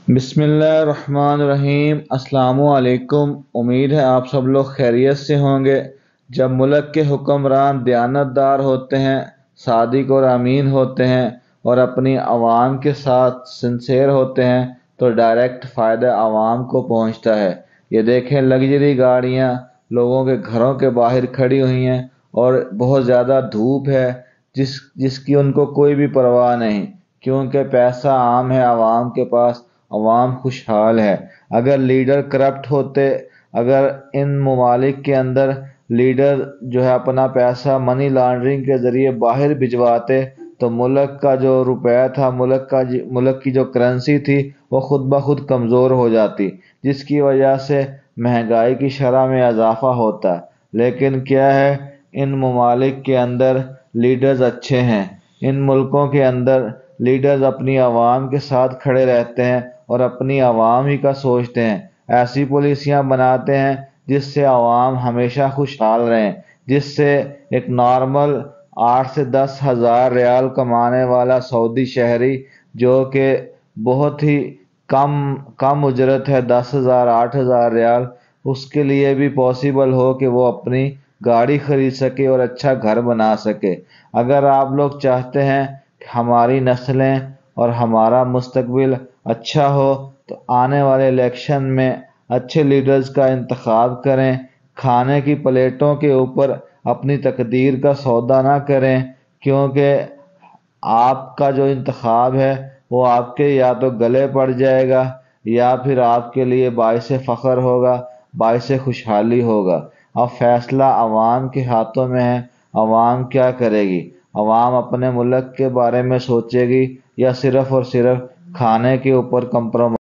بسم اللہ الرحمن الرحیم۔ السلام علیکم۔ امید ہے آپ سب لوگ خیریت سے ہوں گے۔ جب ملک کے حکمران دیانتدار ہوتے ہیں، صادق اور امین ہوتے ہیں اور اپنی عوام کے ساتھ سنسیئر ہوتے ہیں تو ڈائریکٹ فائدہ عوام کو پہنچتا ہے۔ یہ دیکھیں، لگژری گاڑیاں لوگوں کے گھروں کے باہر کھڑی ہوئی ہیں اور بہت زیادہ دھوپ ہے جس کی ان کو کوئی بھی پرواہ نہیں، کیونکہ پیسہ عام ہے عوام کے پاس، عوام خوشحال ہے۔ اگر لیڈر کرپٹ ہوتے، اگر ان ممالک کے اندر لیڈر جو ہے اپنا پیسہ منی لانڈرنگ کے ذریعے باہر بھجواتے تو ملک کا جو روپیہ تھا، ملک کی جو کرنسی تھی وہ خود بخود کمزور ہو جاتی، جس کی وجہ سے مہنگائی کی شرح میں اضافہ ہوتا۔ لیکن کیا ہے، ان ممالک کے اندر لیڈرز اچھے ہیں، ان ملکوں کے اندر لیڈرز اپنی عوام کے ساتھ کھڑے رہتے ہیں اور اپنی عوام ہی کا سوچتے ہیں، ایسی پالیسیاں بناتے ہیں جس سے عوام ہمیشہ خوشحال رہیں، جس سے ایک نارمل 8 سے 10 ہزار ریال کمانے والا سعودی شہری، جو کہ بہت ہی کم اجرت ہے، 10,000 8,000 ریال، اس کے لیے بھی پاسبل ہو کہ وہ اپنی گاڑی خرید سکے اور اچھا گھر بنا سکے۔ اگر آپ لوگ چاہتے ہیں کہ ہماری نسلیں اور ہمارا مستقبل اچھا ہو تو آنے والے الیکشن میں اچھے لیڈرز کا انتخاب کریں۔ کھانے کی پلیٹوں کے اوپر اپنی تقدیر کا سودا نہ کریں، کیونکہ آپ کا جو انتخاب ہے وہ آپ کے یا تو گلے پڑ جائے گا یا پھر آپ کے لیے باعث فخر ہوگا، باعث خوشحالی ہوگا۔ اب فیصلہ عوام کے ہاتھوں میں ہے، عوام کیا کرے گی؟ عوام اپنے ملک کے بارے میں سوچے گی یا صرف اور صرف کھانے کے اوپر کمپرومائز